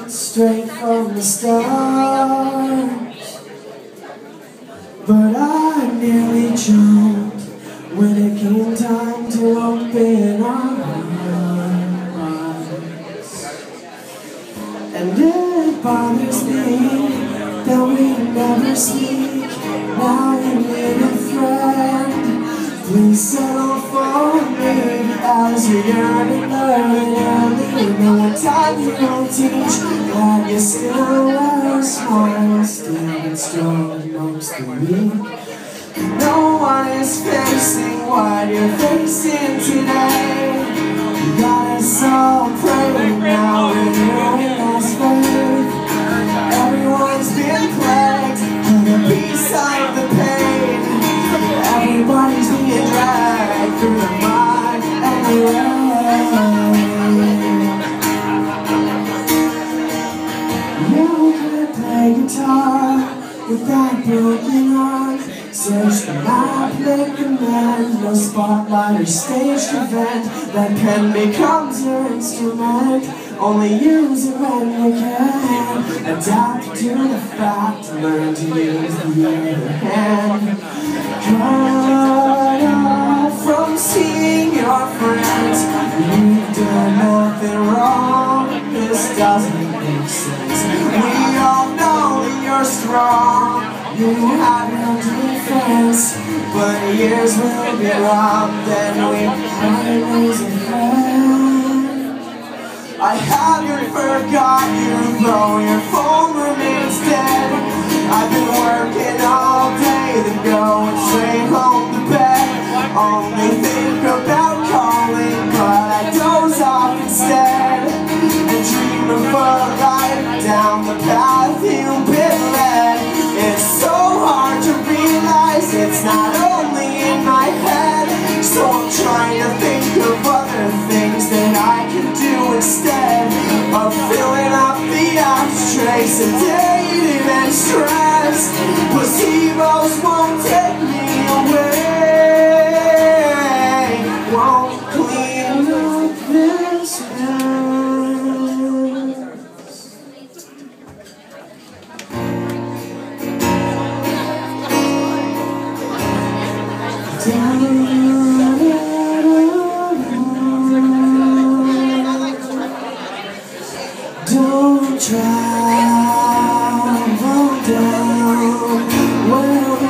straight from the start, but I nearly jumped when it came time to open our hearts. And it bothers me that we never speak. Now you need a friend, please settle for me, as you're yearning early. You know what time you don't teach. Glad you still wear a smile, still strong amongst the weak. No one is facing what you're facing today. You got us all praying now, renewing us faith. Everyone's been plagued with the B-side of the pain. Everybody's being dragged through the mud and the rain. You could play guitar with that broken arm. Search the map, make amends. No spotlight or staged event. That pen becomes your instrument. Only use it when you can. Adapt to the fact, learn to use the other hand. Cut off from seeing your friends. You've done nothing wrong. This doesn't make sense. We all know that you're strong. You have no defense, but years will be robbed and we might lose a friend. I haven't forgot you, though your phone remains dead. I've been working all day, then going straight home to bed. Only think about calling, but I doze off instead, and dream of a life down the path you've been led. It's so hard to realize it's not only in my head, so I'm trying to think of other things that I can do instead of filling up the ashtray, sedated and stressed. Placebos won't take me away, won't clean up this mess. Don't travel down where the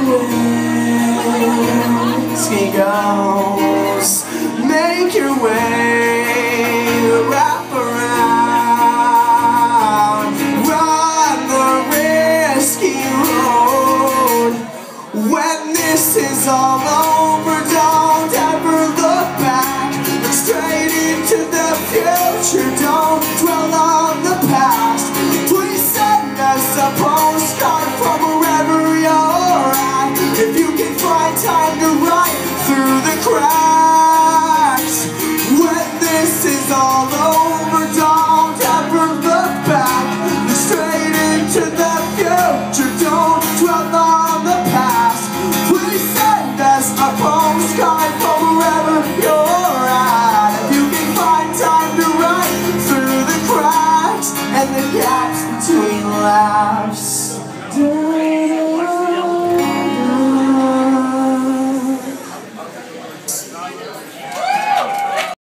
whiskey goes. Make your way, wrap around, run the risky road. When this is all over, don't ever look back. Look straight into the future, don't dwell on the past. Please send us a postcard from wherever you're at, if you can find time to write through the cracks. When this is all over,